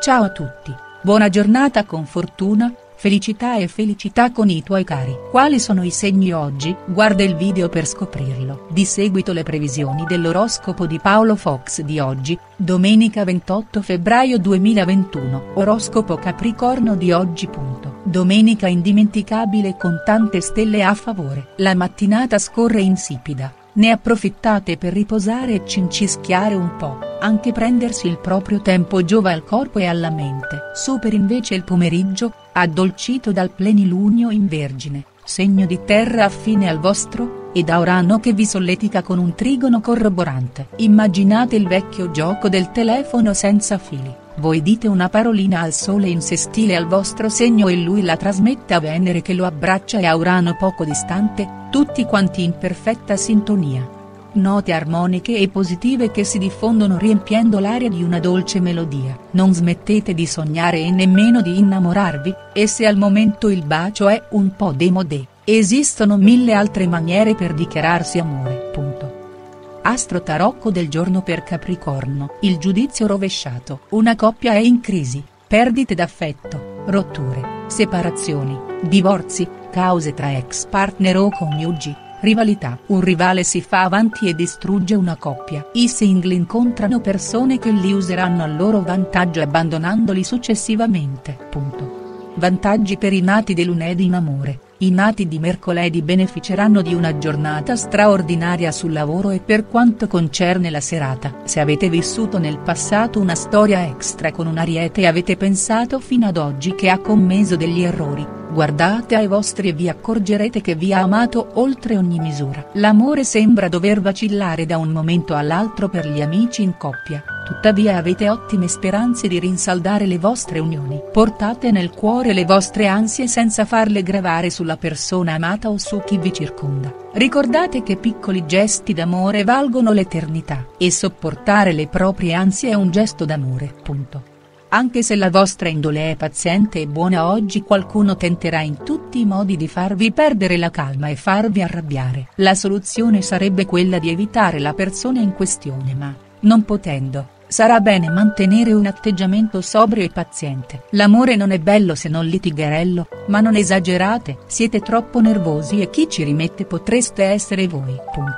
Ciao a tutti, buona giornata con fortuna, felicità e felicità con i tuoi cari. Quali sono i segni oggi? Guarda il video per scoprirlo. Di seguito le previsioni dell'oroscopo di Paolo Fox di oggi, domenica 28 febbraio 2021. Oroscopo Capricorno di oggi. Domenica indimenticabile con tante stelle a favore. La mattinata scorre insipida, ne approfittate per riposare e cincischiare un po', anche prendersi il proprio tempo giova al corpo e alla mente. Super invece il pomeriggio, addolcito dal plenilunio in Vergine, segno di terra affine al vostro, e da Urano che vi solletica con un trigono corroborante. Immaginate il vecchio gioco del telefono senza fili. Voi dite una parolina al Sole in sestile al vostro segno e lui la trasmette a Venere che lo abbraccia e a Urano poco distante, tutti quanti in perfetta sintonia. Note armoniche e positive che si diffondono riempiendo l'aria di una dolce melodia. Non smettete di sognare e nemmeno di innamorarvi, e se al momento il bacio è un po' démodé, esistono mille altre maniere per dichiararsi amore. Astro tarocco del giorno per Capricorno. Il giudizio rovesciato. Una coppia è in crisi, perdite d'affetto, rotture, separazioni, divorzi, cause tra ex partner o coniugi, rivalità. Un rivale si fa avanti e distrugge una coppia. I single incontrano persone che li useranno a loro vantaggio abbandonandoli successivamente. Vantaggi per i nati di lunedì in amore. I nati di mercoledì beneficeranno di una giornata straordinaria sul lavoro e per quanto concerne la serata. Se avete vissuto nel passato una storia extra con un ariete e avete pensato fino ad oggi che ha commesso degli errori, guardate ai vostri e vi accorgerete che vi ha amato oltre ogni misura. L'amore sembra dover vacillare da un momento all'altro per gli amici in coppia, tuttavia avete ottime speranze di rinsaldare le vostre unioni. Portate nel cuore le vostre ansie senza farle gravare sulla persona amata o su chi vi circonda. Ricordate che piccoli gesti d'amore valgono l'eternità, e sopportare le proprie ansie è un gesto d'amore. Anche se la vostra indole è paziente e buona oggi qualcuno tenterà in tutti i modi di farvi perdere la calma e farvi arrabbiare. La soluzione sarebbe quella di evitare la persona in questione ma, non potendo, sarà bene mantenere un atteggiamento sobrio e paziente. L'amore non è bello se non litigherello, ma non esagerate, siete troppo nervosi e chi ci rimette potreste essere voi.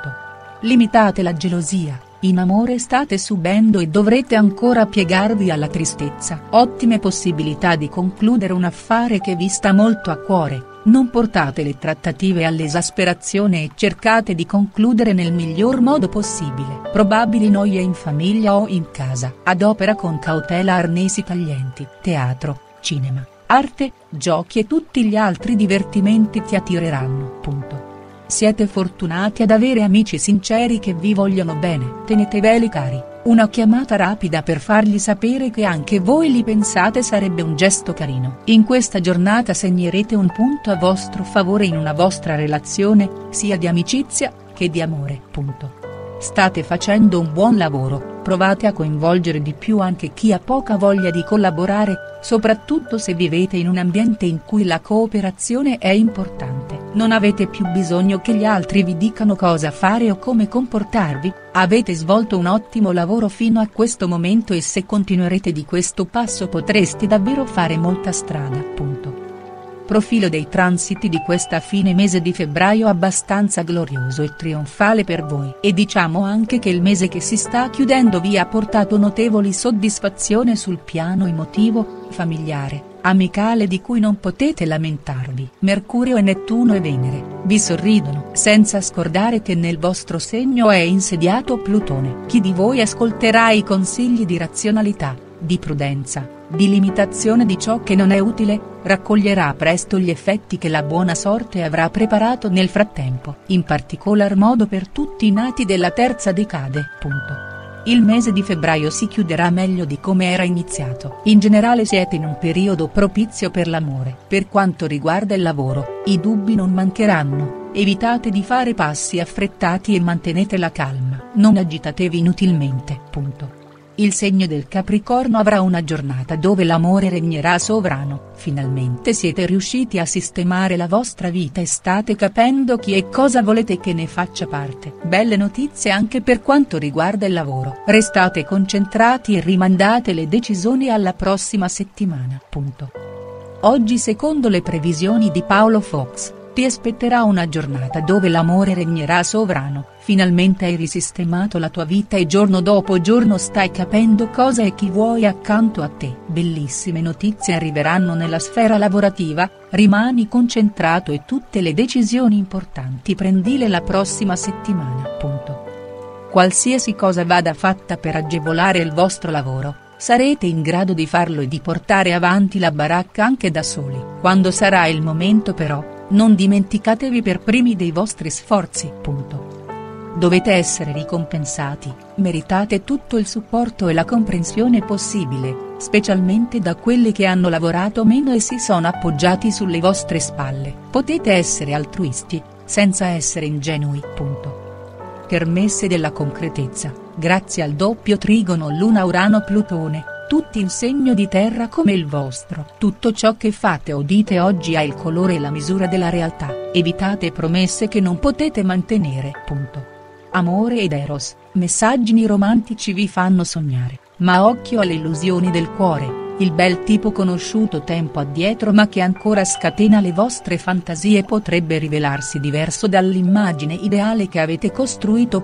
Limitate la gelosia. In amore state subendo e dovrete ancora piegarvi alla tristezza. Ottime possibilità di concludere un affare che vi sta molto a cuore, non portate le trattative all'esasperazione e cercate di concludere nel miglior modo possibile. Probabili noie in famiglia o in casa. Adopera con cautela arnesi taglienti. Teatro, cinema, arte, giochi e tutti gli altri divertimenti ti attireranno. Siete fortunati ad avere amici sinceri che vi vogliono bene. Teneteveli cari, una chiamata rapida per fargli sapere che anche voi li pensate sarebbe un gesto carino. In questa giornata segnerete un punto a vostro favore in una vostra relazione, sia di amicizia, che di amore. State facendo un buon lavoro, provate a coinvolgere di più anche chi ha poca voglia di collaborare, soprattutto se vivete in un ambiente in cui la cooperazione è importante. Non avete più bisogno che gli altri vi dicano cosa fare o come comportarvi, avete svolto un ottimo lavoro fino a questo momento e se continuerete di questo passo potreste davvero fare molta strada. Profilo dei transiti di questa fine mese di febbraio abbastanza glorioso e trionfale per voi. E diciamo anche che il mese che si sta chiudendo vi ha portato notevoli soddisfazione sul piano emotivo, familiare, amicale di cui non potete lamentarvi. Mercurio e Nettuno e Venere, vi sorridono. Senza scordare che nel vostro segno è insediato Plutone. Chi di voi ascolterà i consigli di razionalità, di prudenza, di limitazione di ciò che non è utile, raccoglierà presto gli effetti che la buona sorte avrà preparato nel frattempo. In particolar modo per tutti i nati della terza decade. Il mese di febbraio si chiuderà meglio di come era iniziato. In generale siete in un periodo propizio per l'amore. Per quanto riguarda il lavoro, i dubbi non mancheranno, evitate di fare passi affrettati e mantenete la calma. Non agitatevi inutilmente. Il segno del Capricorno avrà una giornata dove l'amore regnerà sovrano, finalmente siete riusciti a sistemare la vostra vita e state capendo chi e cosa volete che ne faccia parte. Belle notizie anche per quanto riguarda il lavoro. Restate concentrati e rimandate le decisioni alla prossima settimana. Oggi secondo le previsioni di Paolo Fox, ti aspetterà una giornata dove l'amore regnerà sovrano, finalmente hai risistemato la tua vita e giorno dopo giorno stai capendo cosa e chi vuoi accanto a te. Bellissime notizie arriveranno nella sfera lavorativa, rimani concentrato e tutte le decisioni importanti prendile la prossima settimana. Qualsiasi cosa vada fatta per agevolare il vostro lavoro, sarete in grado di farlo e di portare avanti la baracca anche da soli. Quando sarà il momento però, non dimenticatevi per primi dei vostri sforzi. Dovete essere ricompensati, meritate tutto il supporto e la comprensione possibile, specialmente da quelli che hanno lavorato meno e si sono appoggiati sulle vostre spalle. Potete essere altruisti, senza essere ingenui. Kermesse della concretezza, grazie al doppio trigono Luna-Urano-Plutone. Tutti in segno di terra come il vostro. Tutto ciò che fate o dite oggi ha il colore e la misura della realtà, evitate promesse che non potete mantenere. Amore ed Eros, messaggini romantici vi fanno sognare, ma occhio alle illusioni del cuore, il bel tipo conosciuto tempo addietro ma che ancora scatena le vostre fantasie potrebbe rivelarsi diverso dall'immagine ideale che avete costruito.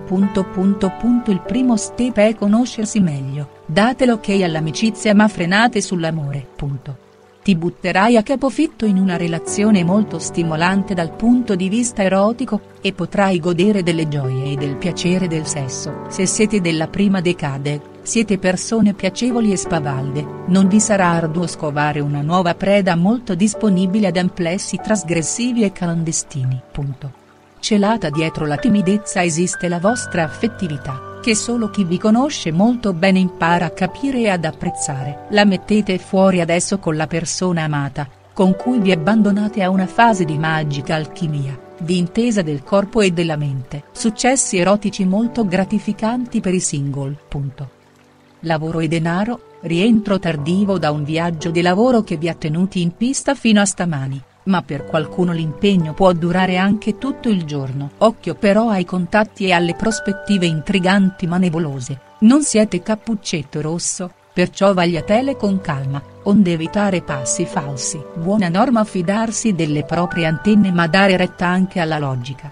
Il primo step è conoscersi meglio, date l'ok all'amicizia ma frenate sull'amore. Ti butterai a capofitto in una relazione molto stimolante dal punto di vista erotico, e potrai godere delle gioie e del piacere del sesso. Se siete della prima decade, siete persone piacevoli e spavalde, non vi sarà arduo scovare una nuova preda molto disponibile ad amplessi trasgressivi e clandestini. Celata dietro la timidezza esiste la vostra affettività, che solo chi vi conosce molto bene impara a capire e ad apprezzare. La mettete fuori adesso con la persona amata, con cui vi abbandonate a una fase di magica alchimia, di intesa del corpo e della mente. Successi erotici molto gratificanti per i single. Lavoro e denaro, rientro tardivo da un viaggio di lavoro che vi ha tenuti in pista fino a stamani, ma per qualcuno l'impegno può durare anche tutto il giorno. Occhio però ai contatti e alle prospettive intriganti ma nevolose, non siete cappuccetto rosso, perciò vagliatele con calma, onde evitare passi falsi. Buona norma fidarsi delle proprie antenne ma dare retta anche alla logica.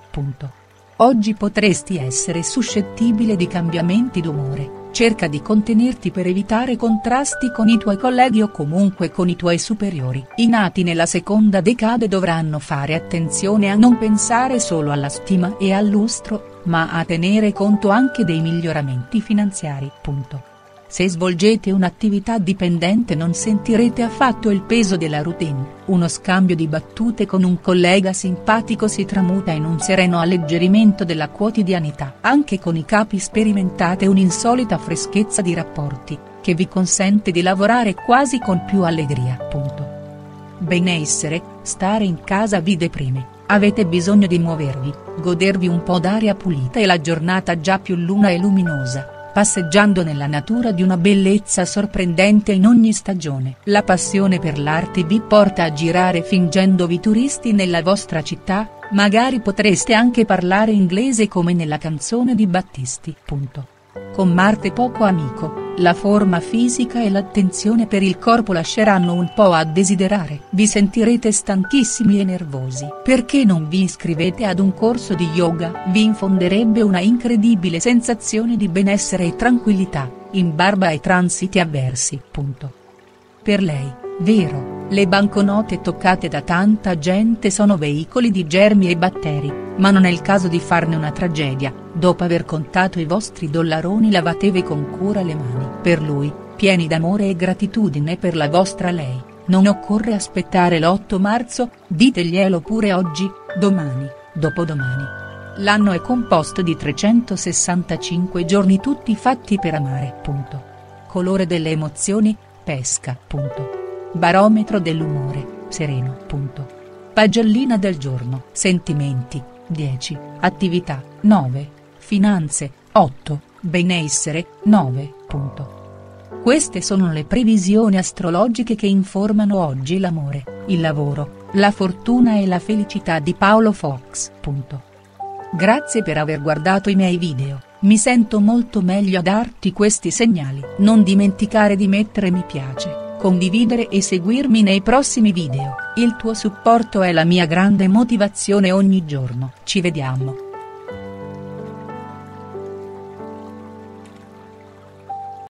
Oggi potresti essere suscettibile di cambiamenti d'umore. Cerca di contenerti per evitare contrasti con i tuoi colleghi o comunque con i tuoi superiori. I nati nella seconda decade dovranno fare attenzione a non pensare solo alla stima e al lustro, ma a tenere conto anche dei miglioramenti finanziari. Se svolgete un'attività dipendente non sentirete affatto il peso della routine, uno scambio di battute con un collega simpatico si tramuta in un sereno alleggerimento della quotidianità. Anche con i capi sperimentate un'insolita freschezza di rapporti, che vi consente di lavorare quasi con più allegria. Benessere, stare in casa vi deprime, avete bisogno di muovervi, godervi un po' d'aria pulita e la giornata già più luna e luminosa, passeggiando nella natura di una bellezza sorprendente in ogni stagione. La passione per l'arte vi porta a girare fingendovi turisti nella vostra città, magari potreste anche parlare inglese come nella canzone di Battisti. Con Marte poco amico, la forma fisica e l'attenzione per il corpo lasceranno un po' a desiderare. Vi sentirete stanchissimi e nervosi. Perché non vi iscrivete ad un corso di yoga? Vi infonderebbe una incredibile sensazione di benessere e tranquillità, in barba ai transiti avversi. Per lei, vero, le banconote toccate da tanta gente sono veicoli di germi e batteri, ma non è il caso di farne una tragedia. Dopo aver contato i vostri dollaroni lavatevi con cura le mani. Per lui, pieni d'amore e gratitudine per la vostra lei, non occorre aspettare l'8 marzo, diteglielo pure oggi, domani, dopodomani. L'anno è composto di 365 giorni tutti fatti per amare. Colore delle emozioni, pesca. Barometro dell'umore, sereno. Pagellina del giorno. Sentimenti, 10, attività, 9, finanze, 8, benessere, 9. Queste sono le previsioni astrologiche che informano oggi l'amore, il lavoro, la fortuna e la felicità di Paolo Fox. Grazie per aver guardato i miei video, mi sento molto meglio a darti questi segnali. Non dimenticare di mettere mi piace, condividere e seguirmi nei prossimi video, il tuo supporto è la mia grande motivazione ogni giorno. Ci vediamo.